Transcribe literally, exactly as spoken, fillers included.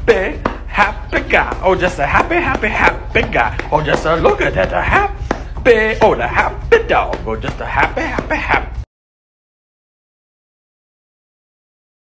happy, happy guy. Oh, just a happy, happy, happy guy. Oh, just a look at that, a happy, oh, the happy dog. Oh, just a happy, happy, happy.